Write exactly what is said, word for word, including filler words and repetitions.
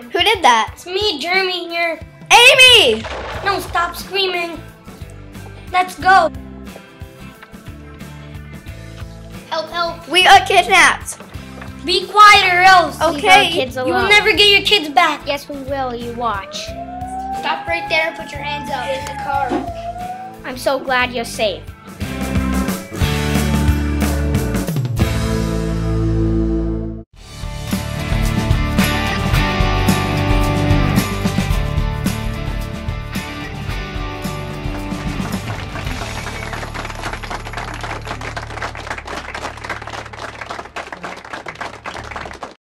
him. Who did that? It's me, Jeremy here. Amy! No, stop screaming. Let's go. Help, help. We got kidnapped. Be quiet or else. Okay. Kids You will alone. never get your kids back. Yes, we will. You watch. Stop right there and put your hands up. In the car. I'm so glad you're safe.